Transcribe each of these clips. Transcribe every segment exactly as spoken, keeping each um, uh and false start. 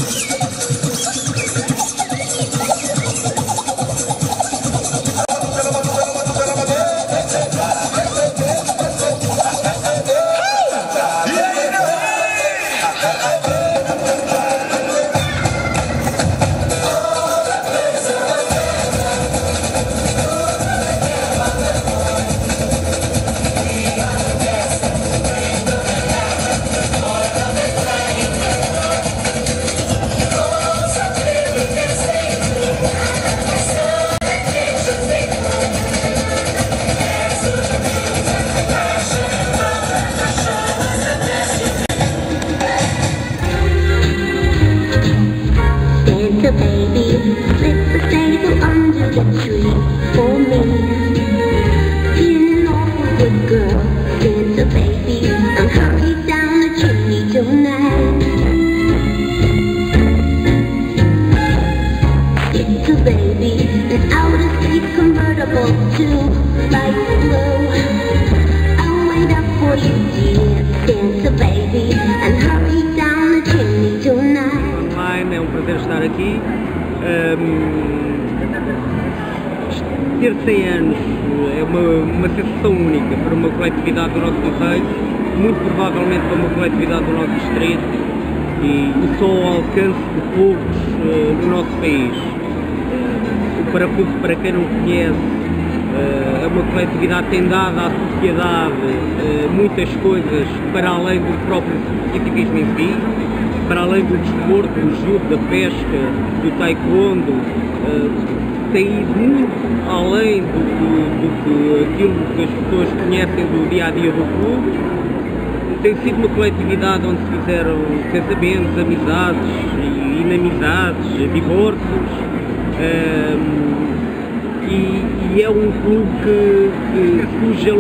Santa baby, let the stable under the tree for me. Feeling awful good girl, Santa baby, and hurry down the chimney tonight. Santa baby, an outer space convertible to light blue. I'll wait up for you, dear Santa baby, and hurry down the chimney tonight. É um prazer estar aqui. Um, ter cem anos é uma, uma sensação única para uma coletividade do nosso concelho, muito provavelmente para uma coletividade do nosso distrito e, e só ao alcance de poucos uh, do nosso país. Uh, o Parafuso, para quem não conhece, uh, é uma coletividade que tem dado à sociedade uh, muitas coisas para além do próprio científico em si. Para além do desporto, do judo, da pesca, do taekwondo, uh, tem ido muito além do que, do que aquilo que as pessoas conhecem do dia-a-dia do clube. Tem sido uma coletividade onde se fizeram casamentos, amizades, inamizades, divórcios, uh, e, e é um clube que, que, cuja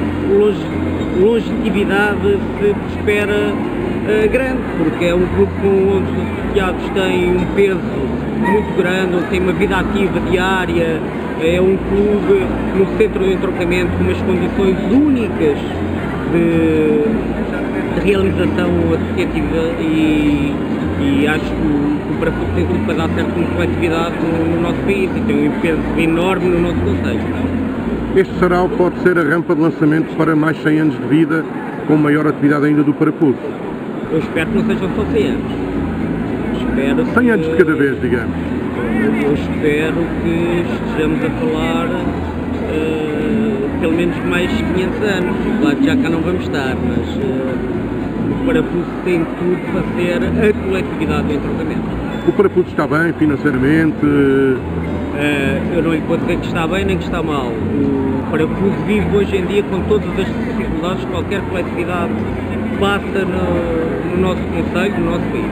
longevidade se espera Uh, grande, porque é um clube onde os associados têm um peso muito grande, onde tem uma vida ativa diária, é um clube no centro do entroncamento com umas condições únicas de, de realização associativa e, e acho que o Parafuso tem tudo para dar certo como coletividade no, no nosso país e tem um peso enorme no nosso concelho. Este sarau pode ser a rampa de lançamento para mais cem anos de vida, com maior atividade ainda do Parafuso. Eu espero que não sejam só cem anos. Espero cem anos de cada vez, digamos. Eu espero que estejamos a falar uh, pelo menos mais quinhentos anos. Claro que já cá não vamos estar, mas uh, o Parafuso tem tudo para ser a coletividade do entroncamento. O Parafuso está bem financeiramente? Uh, eu não lhe vou dizer que está bem nem que está mal. O Parafuso vive hoje em dia com todas as dificuldades que qualquer coletividade passa no, no nosso concelho, no nosso país.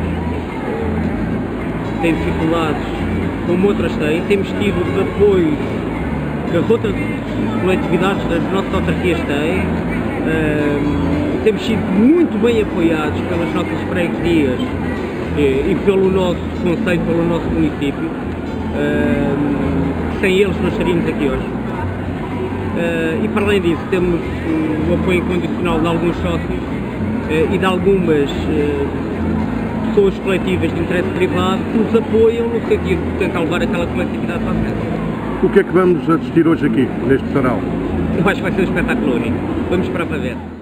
Tem dificuldades como outras têm, temos tido os apoios que as outras coletividades das nossas autarquias têm, um, temos sido muito bem apoiados pelas nossas freguesias e, e pelo nosso concelho, pelo nosso município, um, sem eles não estaríamos aqui hoje. Uh, e para além disso temos o apoio incondicional de alguns sócios e de algumas uh, pessoas coletivas de interesse privado que nos apoiam no sentido de tentar levar aquela coletividade para a frente. O que é que vamos assistir hoje aqui, neste sarau? Eu acho que vai ser um espetáculo único. Vamos esperar para ver.